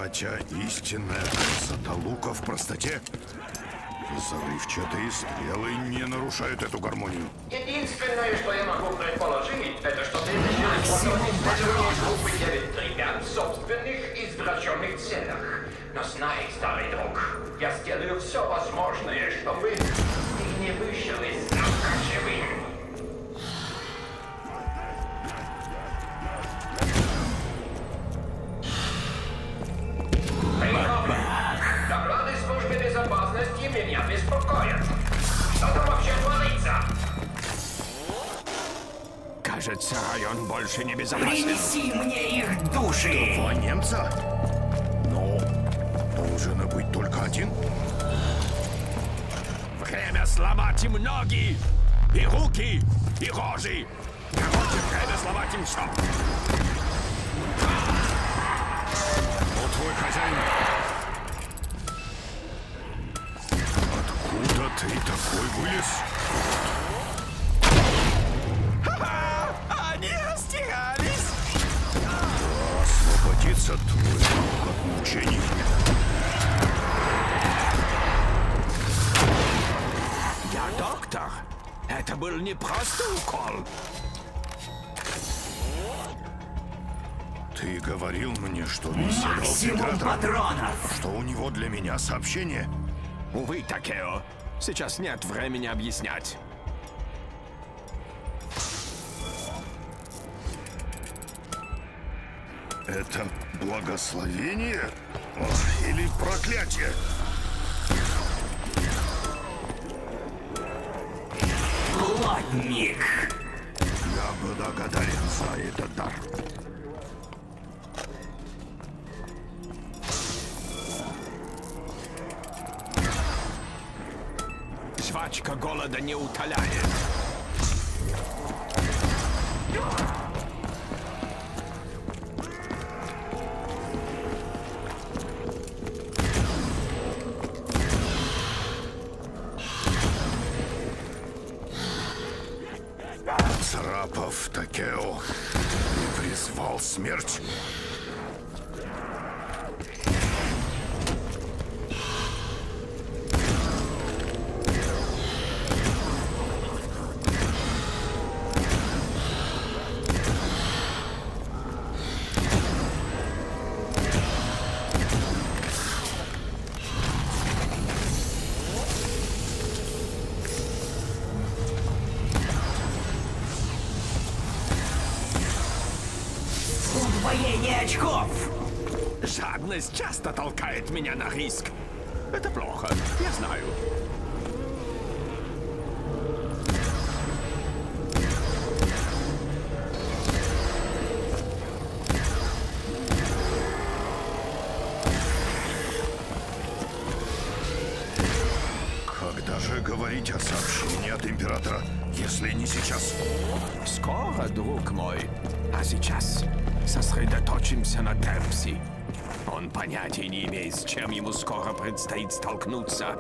Хотя истинная красота лука в простоте. Взрывчатые стрелы не нарушают эту гармонию. Единственное, что я могу предположить, это что ты решил использовать группы 9-3-5 в собственных извращенных целях. Но знай, старый друг, я сделаю все возможное, чтобы ты не вышел из замка живым. Доклады службы безопасности меня беспокоят. Что там вообще творится? Кажется, район больше не безопасен. Принеси мне их души! Два немца? Но должен быть только один. Время сломать им ноги, и руки, и рожи. Короче, время сломать им все. Вот твой хозяин. Откуда ты такой вылез? Они растерялись. Освободиться твой дух от мучений. Я доктор. Это был не просто укол. Ты говорил мне, что беседовал с Максимум императором, патронов! что у него для меня сообщение. Увы, Такео. Сейчас нет времени объяснять. Это благословение? Или проклятие? Плотник! Я благодарен за этот дар. Жвачка голода не утоляет. Царапав Такео, ты призвал смерть. Удвоение очков! Жадность часто толкает меня на риск. Это плохо, я знаю. Когда же говорить о сообщении от императора, если не сейчас? Скоро, друг мой. А сейчас сосредоточимся на Демпси. Он понятия не имеет, с чем ему скоро предстоит столкнуться.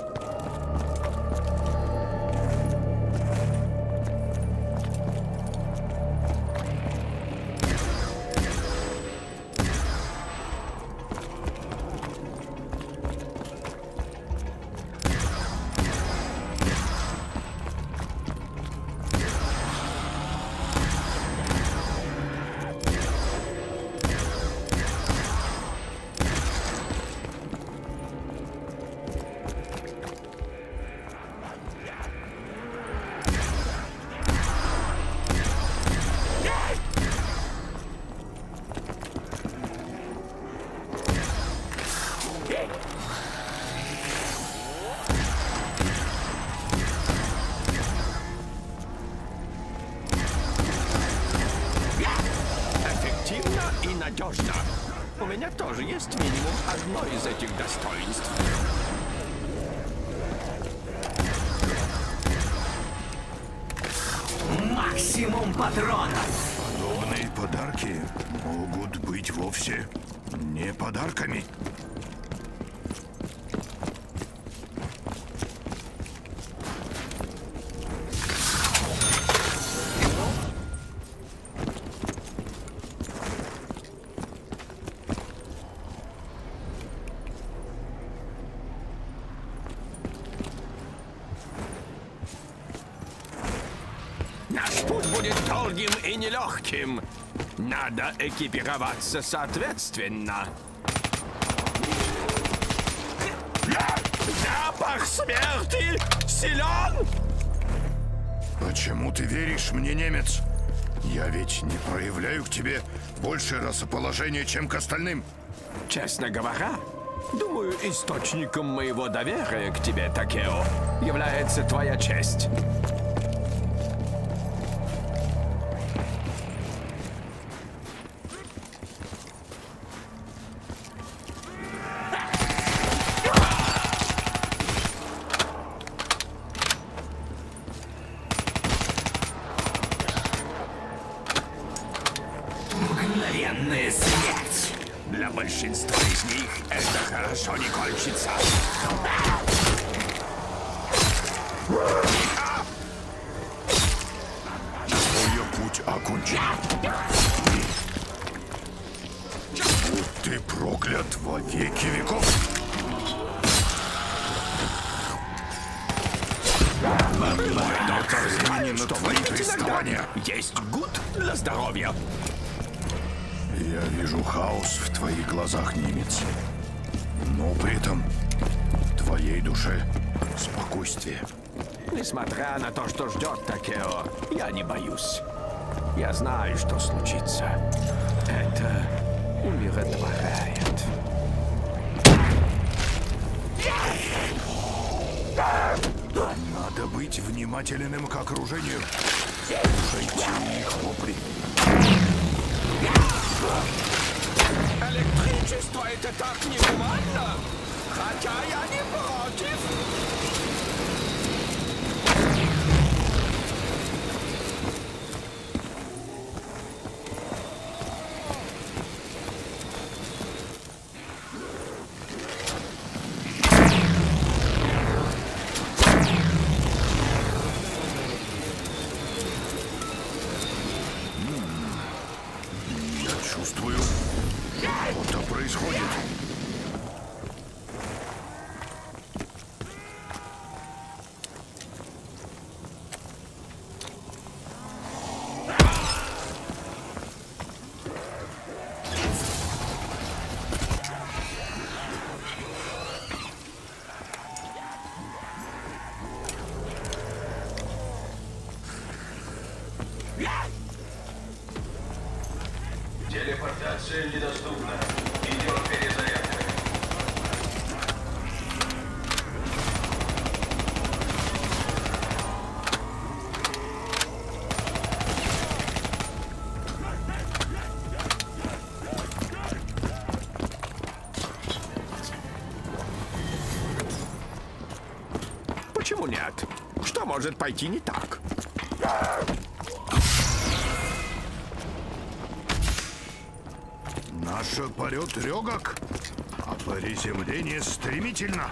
Эффективно и надежно. У меня тоже есть минимум одно из этих достоинств. Максимум патронов! Подобные подарки могут быть вовсе не подарками. долгим и нелегким. Надо экипироваться соответственно. Запах смерти силен! Почему ты веришь мне, немец? Я ведь не проявляю к тебе больше расположения, чем к остальным. Честно говоря, думаю, источником моего доверия к тебе, Такео, является твоя честь. Мгновенная смерть. Для большинства из них это хорошо не кончится. Твой путь окончен. Будь ты проклят во веки веков. Доктор знает, на что твои выпить приставания. иногда есть гуд для здоровья. Я вижу хаос в твоих глазах, немец. Но при этом в твоей душе спокойствие. Несмотря на то, что ждет Такео, я не боюсь. Я знаю, что случится. Это умиротворяет. Надо быть внимательным к окружению. Слушайте их вопли. Электричество — это так ненормально. Хотя я не против. Я чувствую, что-то происходит. Телепортация недоступна. Идет перезарядка. Почему нет? Что может пойти не так? Наш полет легок, а приземление стремительно.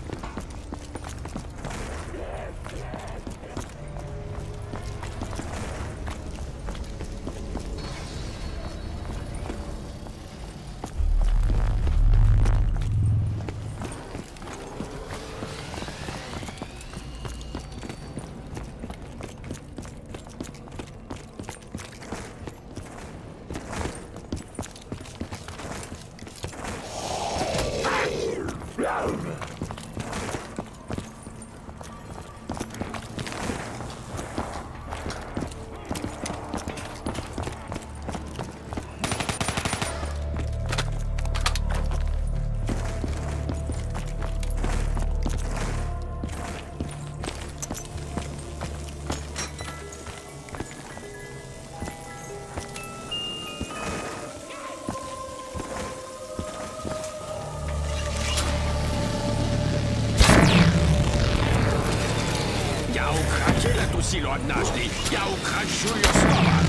Я укротил эту силу однажды. Я укрощу ее снова.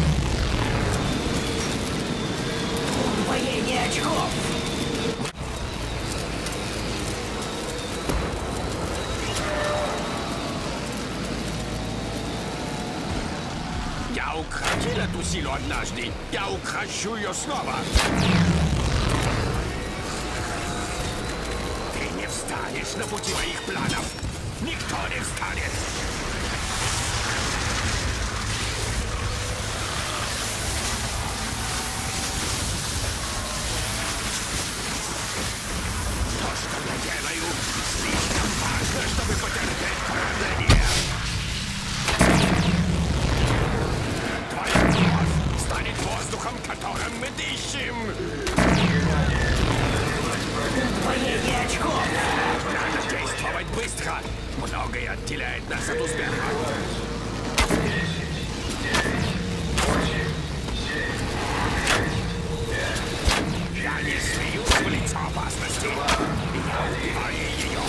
Удвоение очков. Я укротил эту силу однажды. Я укрощу ее снова. Ты не встанешь на пути моих планов. Никто не встанет. Многое отделяет нас от успеха. Я не смеюсь в лицо опасности. Я убиваю ее.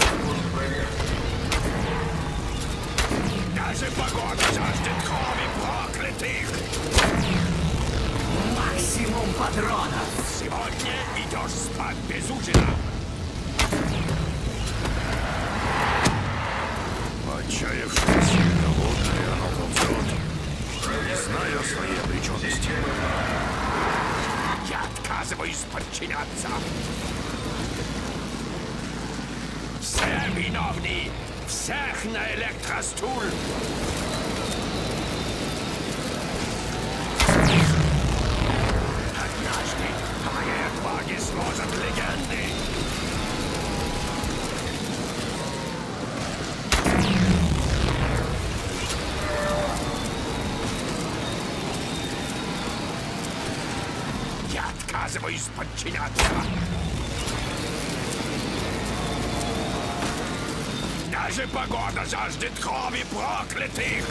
Даже погода жаждет крови проклятых. Максимум патронов. Сегодня идешь спать без ужина. Отчаявшись и голодное, оно ползет, не зная своей обреченности. Я отказываюсь подчиняться. Все виновны. Всех на электростул. Однажды о моей отваге сложат легенды. Я отказываюсь подчиняться. Даже погода жаждет крови проклятых.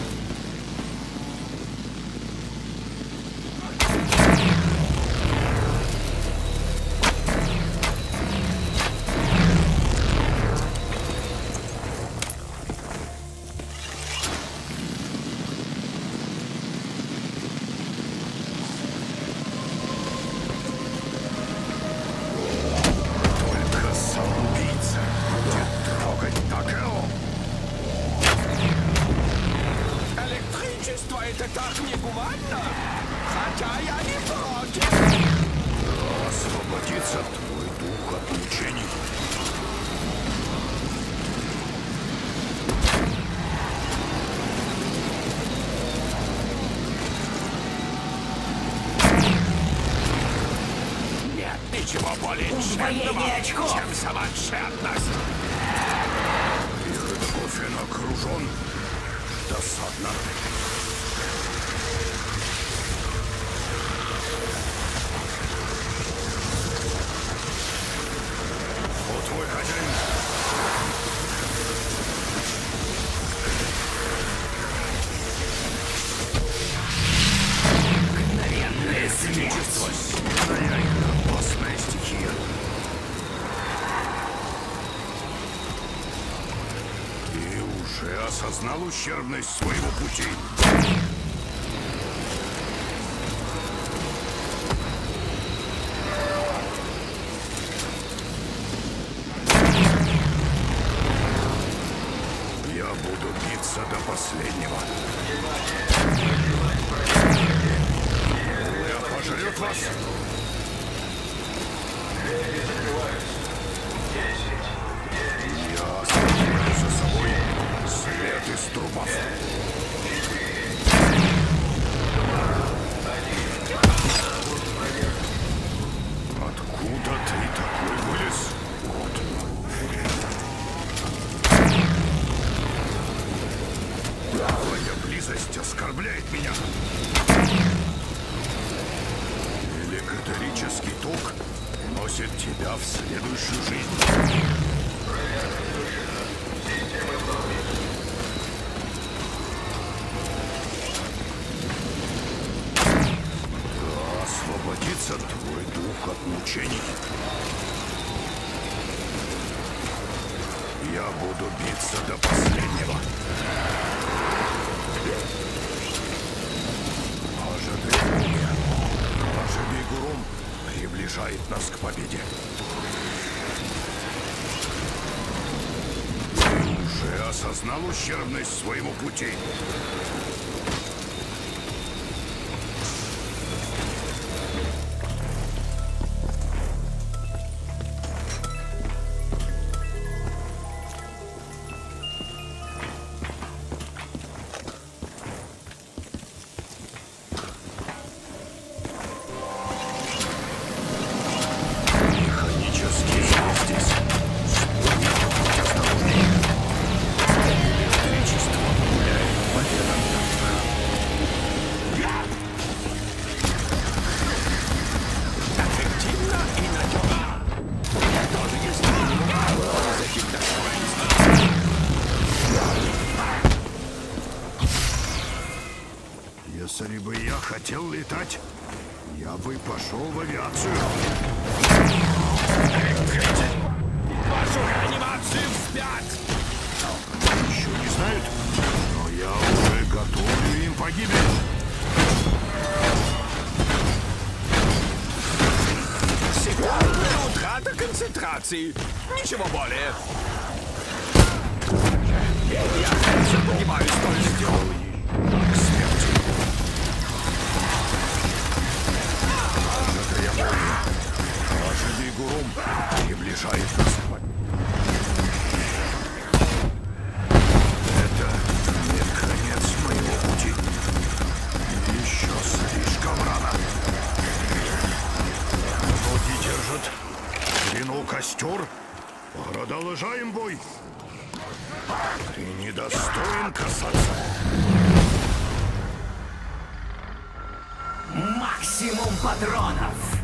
Только самоубийца будет трогать Такео. Электричество — это так негуманно. Хотя я не против. Освободится твой дух от мучений. Нет ничего более Удвоение тщетного, очков. чем сама тщетность. Кофе окружен. Досадно. Вот твой хозяин. Мгновенная смерть. Сильная и опасная стихия. Ты уже осознал ущербность своего пути? Я буду биться до последнего. Я пожрет вас. Я оставляю за собой след из трупов. Откуда ты такой вылез? Твоя близость оскорбляет меня. Электрический ток носит тебя в следующую жизнь. Да освободится твой дух от мучений. Я буду биться до последнего. Ожидание. Ожидание Гурум приближает нас к победе. Ты уже осознал ущербность своему пути? Механический звук здесь. Электричество гуляет по венам. хотел летать, я бы пошел в авиацию. Вашу реанимацию вспять! Еще не знают, но я уже готовлю им погибель. Секундная утрата концентрации. Ничего более. Я все понимаю столь К смерти. Это я понял. Ожидай, Гурум, приближает нас. Это не конец моего пути. Еще слишком рано. Ноги держат. Вину костер. Продолжаем бой. Ты недостоин касаться. Максимум патронов!